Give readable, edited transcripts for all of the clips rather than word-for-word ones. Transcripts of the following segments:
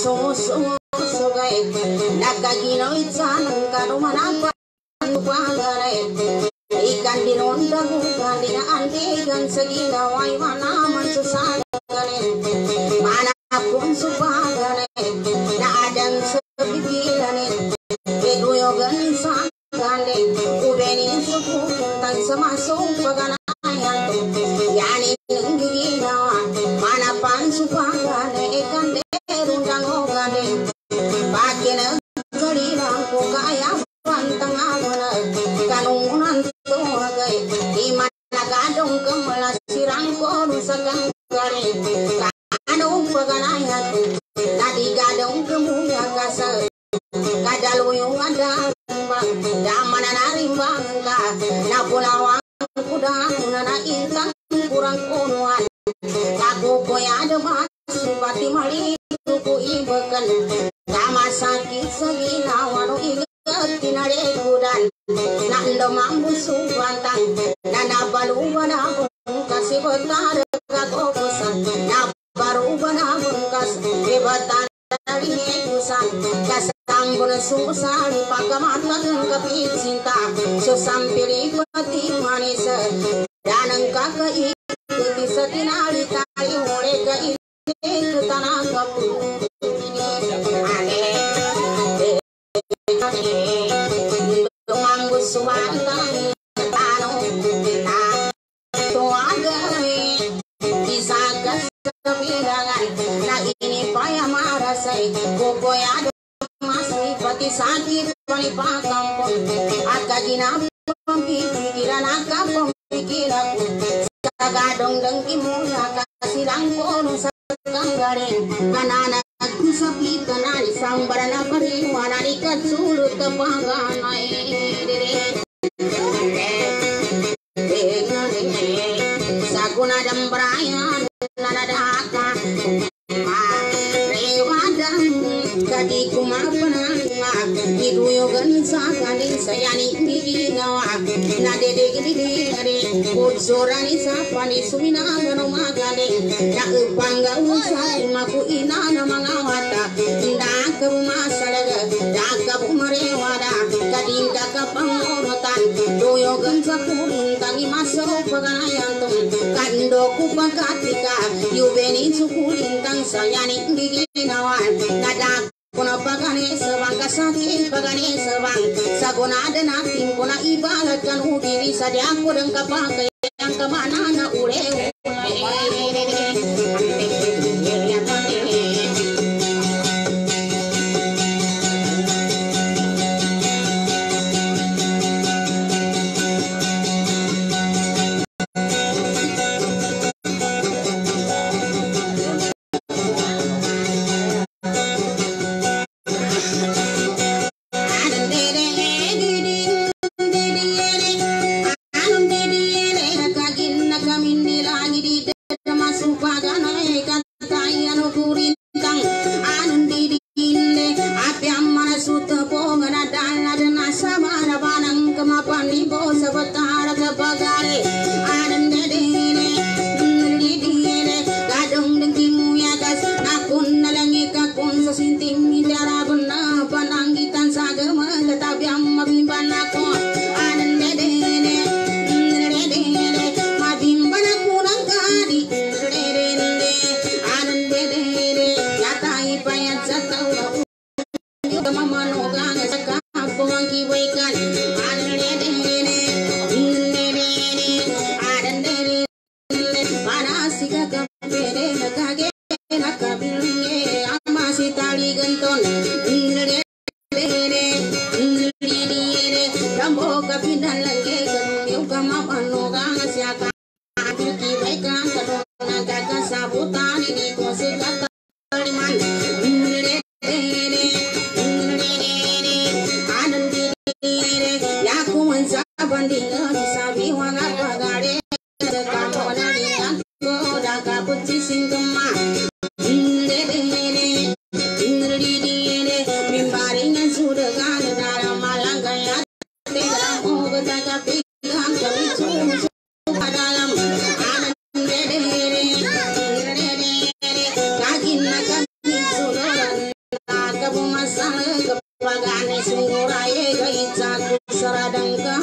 sungu sugai nakagino itan kanu manapa pagare ikan dinonda bukan dina andi kan segina wai mana mansusana mana pun supagare na adan sebigilane beduyogan sakale ubeni suku tan semasuk paganayan yani ngigina mana pan supagare ikan derundang ogane pakena garina ko kaya pantang awala kanungan to agai di mana gadong kemelas sirang ko nusagang gare kanung paganaya tadi gadong kemuya kasal kadaluyung ada damana narimbang ka na pulawang kudang na intang kurang kunuan aku koya demat subati mali ku ibekan kama sakit segina wanu igat tinare kudan nando mambu subantang nana balu wana kasih betar kakosan na baru wana kas betan dari kusan kasang guna susah pakamatan kapit cinta susampiri pati manis danang kakai ikuti setinali tali mereka itu tanah kapu mambu subantang tanong kita tuaga bisa kebilangan nah ini payah marasai kokoya masih pati sakit panipa kampung akagina pemikiran akap pemikiran sagadong dengkimu akasilang kono sakanggaring kanana aku sapi kanani sambarana pariwana dikatsulut tepaganai saguna dambrayan nanadaka rewadang kadi kumapanang iduyogan sa kaning sayani ginawa na dede kursorani sa panisumina magaling na upanggaw sa maku ina na mga wata ndaka bumasalaga daka bumarewada kadinda ka pangorotan duyogan sa kulintang imaso paganayantum kando kupakatika yubeni sukulintang sayani ginawan nadak kuna pagane sebang kasaki pagane sebang saguna ada nating kuna ibalat kan udiri sadia aku deng kapakai yang kemana na ure sang kepagane sunguraye gaitsa saradangka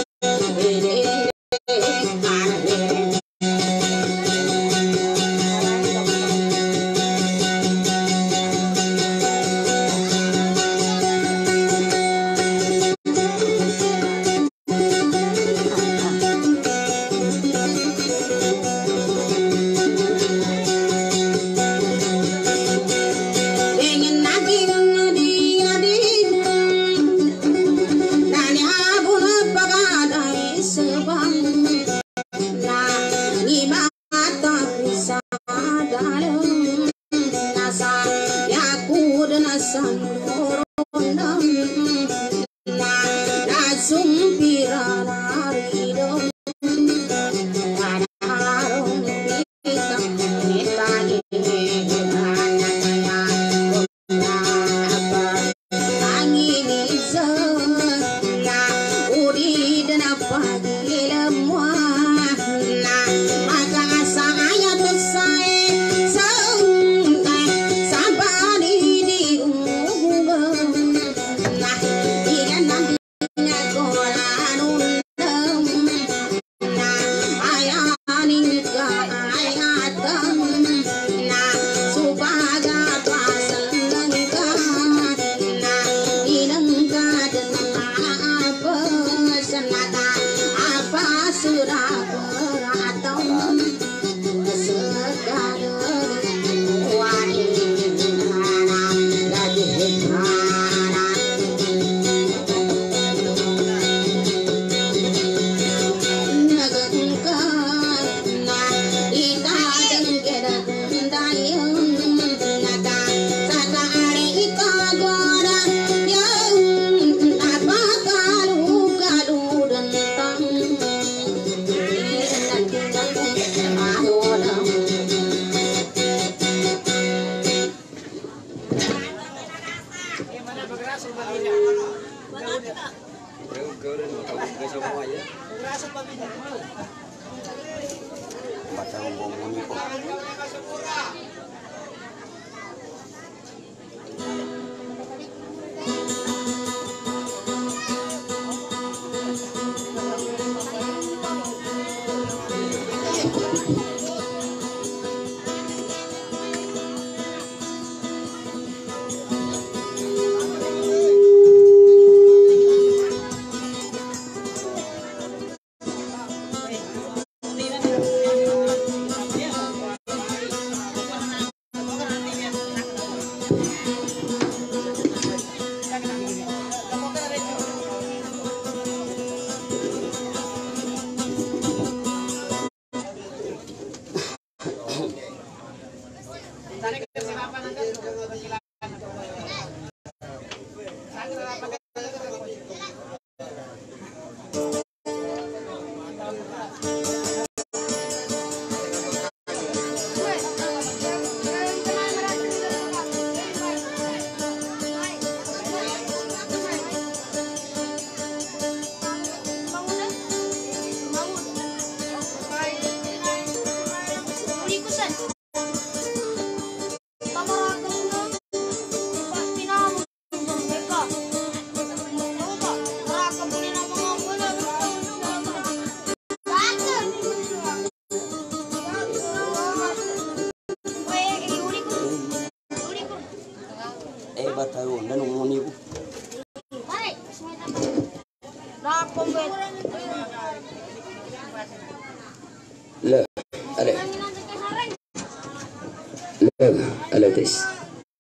Alatis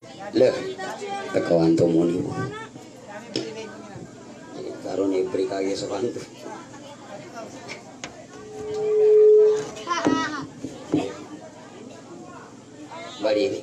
le kawan tomoni karon ibri kage sabantu bari ini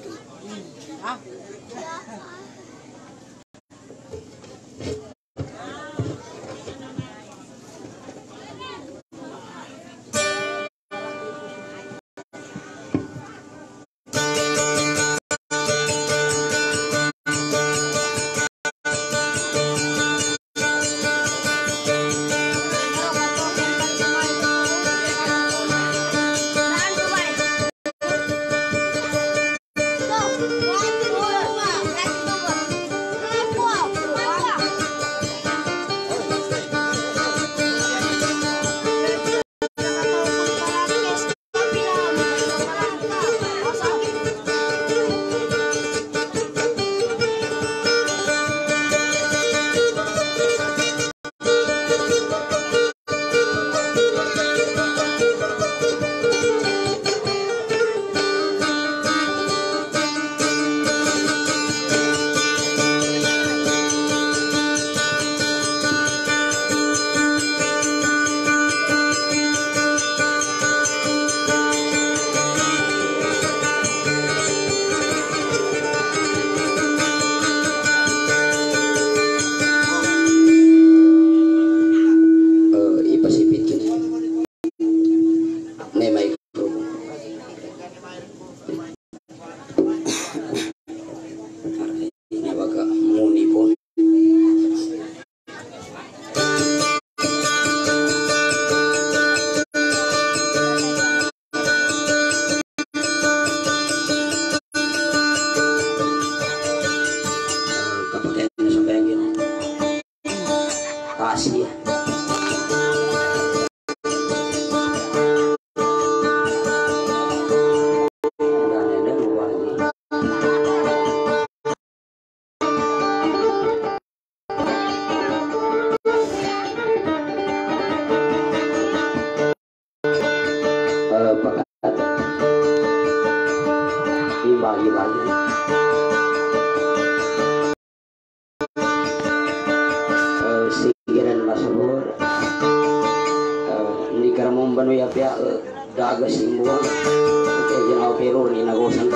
ya daga simbuan oke jenau pero ni nagosan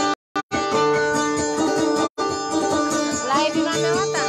Live di mana mata?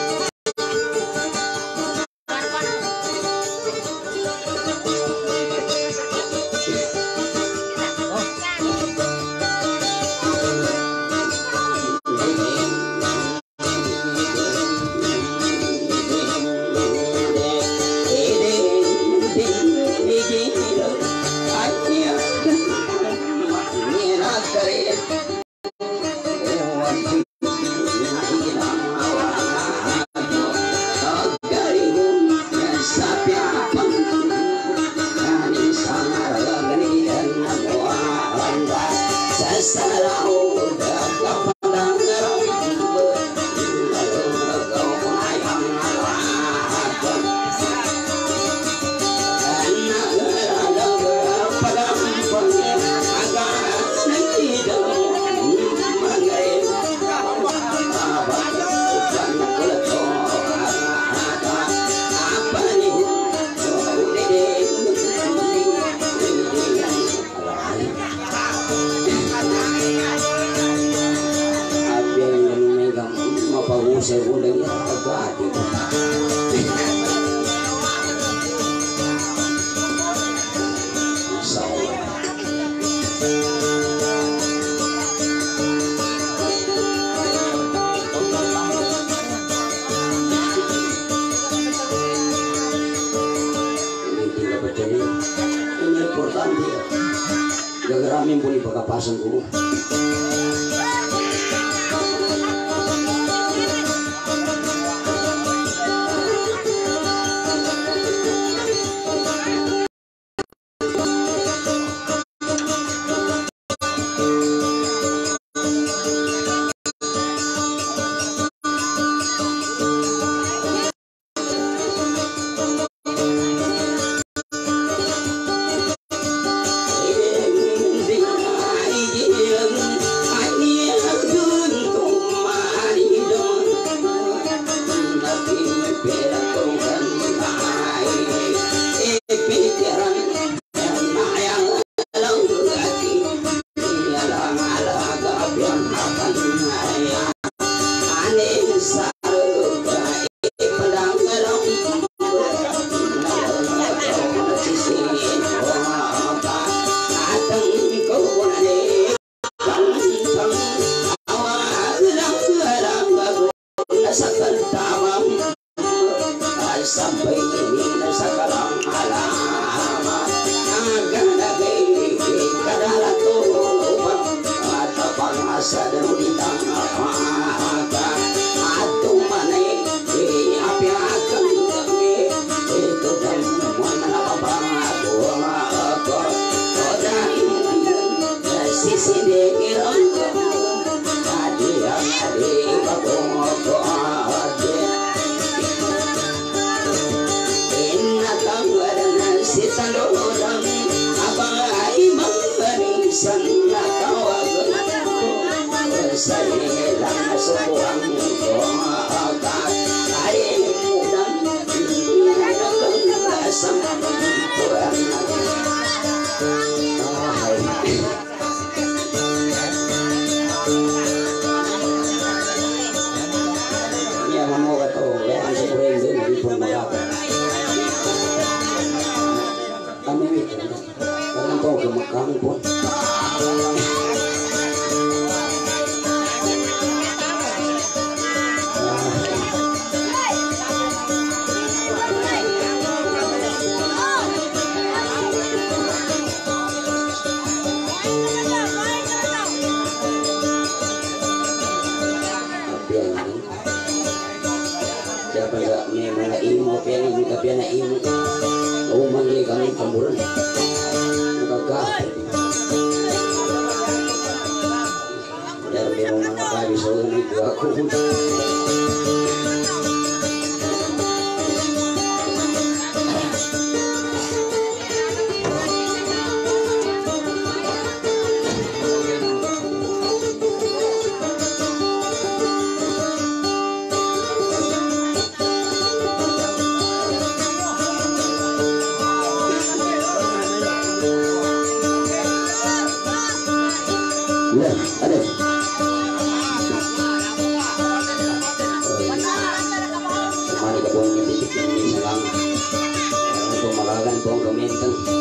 Gagaramin po ni pagkapasan ko. buang kementeng